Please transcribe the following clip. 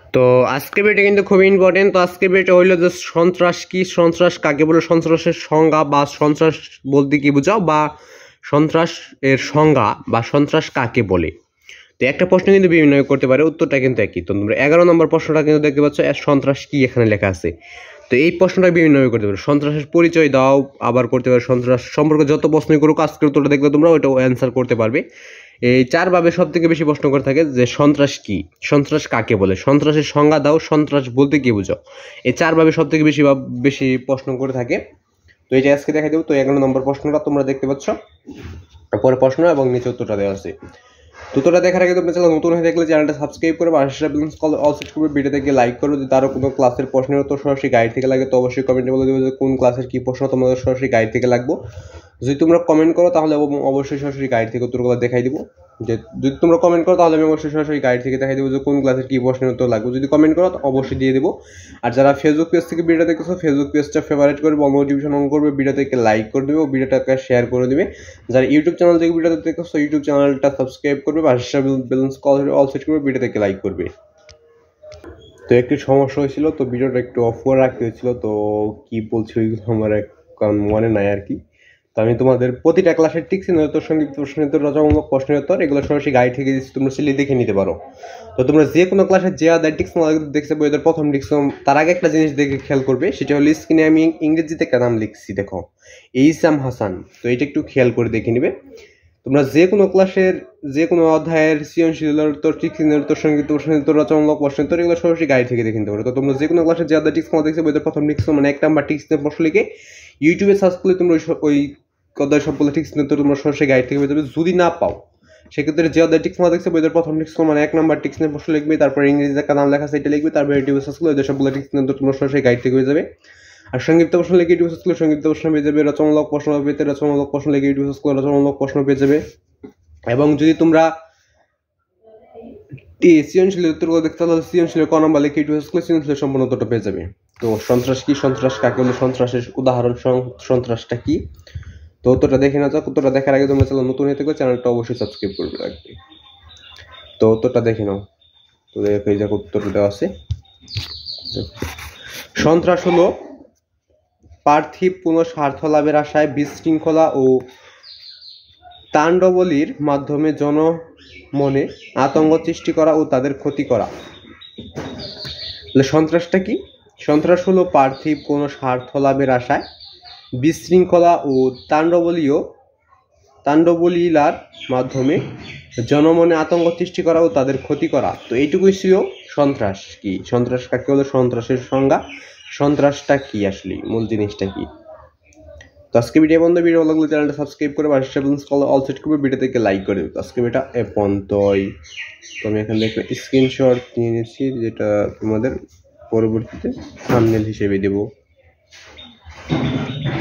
তো আজকে ভিডিও কিন্তু খুবই ইম্পর্টেন্ট। তো আজকে ভিডিও হইলো যে সন্ত্রাস কি, সন্ত্রাস কাকে বলে, সন্ত্রাসের সংজ্ঞা বা সন্ত্রাস বলতে কি বোঝাও, বা সন্ত্রাস এর সংজ্ঞা বা সন্ত্রাস কাকে বলে। তো একটা প্রশ্ন কিন্তু বিভিন্ন করতে পারে, উত্তরটা কিন্তু একই। তো তোমরা 11 নম্বর প্রশ্নটা কিন্তু দেখতে পাচ্ছ, সন্ত্রাস কি এখানে লেখা আছে। তো এই প্রশ্নটা বিভিন্নভাবে করতে পারো, সন্ত্রাসের পরিচয় দাও, আবার করতে পারো সন্ত্রাস সম্পর্কে যত প্রশ্নই করুক আজকের উত্তরটা দেখলে তোমরা ওইটাও অ্যান্সার করতে পারবে। এই চারভাবে সব থেকে বেশি প্রশ্ন করে থাকে যে সন্ত্রাস কি, সন্ত্রাস কাকে বলে, সন্ত্রাসের সংজ্ঞা দাও, সন্ত্রাস বলতে কি বুঝো। এই চারভাবে সব থেকে বেশি প্রশ্ন করে থাকে। তো এটা আজকে দেখা দেবো। তো 11 নম্বর প্রশ্নটা তোমরা দেখতে পাচ্ছ, পরে প্রশ্ন এবং নিচে উত্তরটা দেওয়া আছে। উত্তরটা দেখার আগে তোমরা চ্যানেল নতুন হয়ে থাকলে চ্যানেলটা সাবস্ক্রাইব করবে, অল সেট করবে, ভিডিও থেকে লাইক করবে। যদি তারও কোনো ক্লাসের প্রশ্নের উত্তর সরাসরি গাইড থেকে লাগে তো অবশ্যই কমেন্টে বলে দেবে যে কোন ক্লাসের কি প্রশ্ন তোমাদের সরাসরি গাইড থেকে লাগবে। যদি তোমরা কমেন্ট করো তাহলে অবশ্যই সরাসরি গাইড থেকে উত্তরগুলো দেখাই দিব। যে যদি তোমরা কমেন্ট করো তাহলে আমি অবশ্যই সরাসরি গাইড থেকে দেখাই দেবো যে কোন ক্লাসের কি প্রশ্নের উত্তর লাগবে। যদি কমেন্ট করো অবশ্যই দিয়ে দেবো। আর যারা ফেসবুক পেজ থেকে ভিডিও দেখতেছো, ফেসবুক পেজটা ফেভারিট করবে, নোটিফিকেশন অন করবে, ভিডিও থেকে লাইক করে দেবে ও ভিডিওটাকে শেয়ার করে দেবে। যারা ইউটিউব চ্যানেল থেকে ভিডিও দেখতেছো, ইউটিউব চ্যানেলটা সাবস্ক্রাইব করবে, ব্যালেন্স অল সেট করবে, ভিডিও থেকে লাইক করবে। তো একটু সমস্যা হয়েছিল, তো ভিডিওটা একটু অফ করে রাখতে হয়েছিল। তো কি বলছি ওইগুলো আমার কারণ মনে নাই আর কি। তো আমি তোমাদের প্রতিটা ক্লাসের টিক্স উত্তর, সংক্ষিপ্ত প্রশ্নের উত্তর, রচনামূলক প্রশ্নের উত্তর, এগুলো সরাসরি গাইড থেকে দিচ্ছি, তোমরা সিলি দেখে নিতে পারো। তো তোমরা যে কোনো ক্লাসের যে আদার টিক্স দেখতে বই এদের প্রথম টিক্স, তার আগে একটা জিনিস দেখে খেয়াল করবে, সেটা হলো স্ক্রিনে আমি ইংরেজিতে একটা নাম লিখছি, দেখো এইসাম হাসান। তো এটা একটু খেয়াল করে দেখে নিবে। তোমরা যে কোনো ক্লাসের যে কোনো অধ্যায়ের সৃজনশীলের উত্তর, টিক্সের উত্তর, সংক্ষিপ্ত প্রশ্নের উত্তর, রচনামূলক প্রশ্নের উত্তর, এগুলো সরাসরি গাইড থেকে দেখে নিতে পারো। তো তোমরা যে কোনো ক্লাসের যে আদার টিক্স দেখছে বইদের প্রথম টিক্স মানে 1 নাম্বার টিক্সের প্রশ্ন লিখে ইউটিউবে সার্চ করলে তোমরা ওই অধ্যায় সবগুলো টিক্স উত্তর তোমরা সরাসরি গাইড থেকে পেয়ে যাবে। যদি না পাও সেক্ষেত্রে যে অধ্যায় টিক্স দেখছে বইদের প্রথম টিক্স মানে 1 নাম্বার টিক্সের প্রশ্ন লিখবে, তারপর ইংরেজিতে একটা নাম লেখা সেটা লিখবে, তারপর ইউটিউবে সার্চ করলে ওদের সবগুলো টিক্স উত্তর তোমরা সরাসরি গাইড থেকে পেয়ে যাবে। আর সংক্ষিপ্ত প্রশ্ন লিখে ইউটিউব সার্চ করলে সংক্ষিপ্ত প্রশ্ন পেয়ে যাবে, রচনামূলক প্রশ্ন পেতে রচনামূলক প্রশ্ন লিখে ইউটিউব সার্চ করলে রচনামূলক প্রশ্ন পেয়ে যাবে। এবং যদি তোমরা সৃজনশীলের উত্তরগুলো দেখতে তাহলে সৃজনশীলের ক নাম্বার লিখে ইউটিউব সার্চ করলে সৃজনশীলের সম্পূর্ণ উত্তরটা পেয়ে যাবে। তো সন্ত্রাস কি, সন্ত্রাস কাকে বলে, সন্ত্রাসের উদাহরণ, সন্ত্রাসটা কি। তো উত্তরটা দেখে না যাও। উত্তরটা দেখার আগে তোমরা চ্যানেল নতুন হয়ে থাকলে চ্যানেলটা অবশ্যই সাবস্ক্রাইব করবে রাখবে। তো উত্তরটা দেখে নাও। তো দেখো এই দেখো উত্তরটা দেওয়া আছে। সন্ত্রাস হলো পার্থিব কোনো স্বার্থ লাভের আশায় বিশৃঙ্খলা ও তাণ্ডবলীর মাধ্যমে জনমনে আতঙ্ক সৃষ্টি করা ও তাদের ক্ষতি করা। সন্ত্রাসটা কি? সন্ত্রাস হলো পার্থিব কোনো স্বার্থ লাভের আশায় বিশৃঙ্খলা ও তাণ্ডবলীলার মাধ্যমে জনমনে আতঙ্ক সৃষ্টি করা ও তাদের ক্ষতি করা। তো এইটুকুই ছিল সন্ত্রাস কি। সন্ত্রাস কাকে বলে, সন্ত্রাসের সংজ্ঞা, সন্ত্রাসটা কি আসলে, মূল জিনিসটা কি। তো আজকে ভিডিও বন্ধ, ভিডিও ভালো লাগলে চ্যানেলটা সাবস্ক্রাইব করে অল সেট করবে, ভিডিও থেকে লাইক করে দেবে। আজকে এটা পর্যন্তই। তো আমি এখানে একটা স্ক্রিনশট নিয়ে নিচ্ছি, যেটা তোমাদের পরবর্তীতে থাম্বনেল হিসেবে দেবো।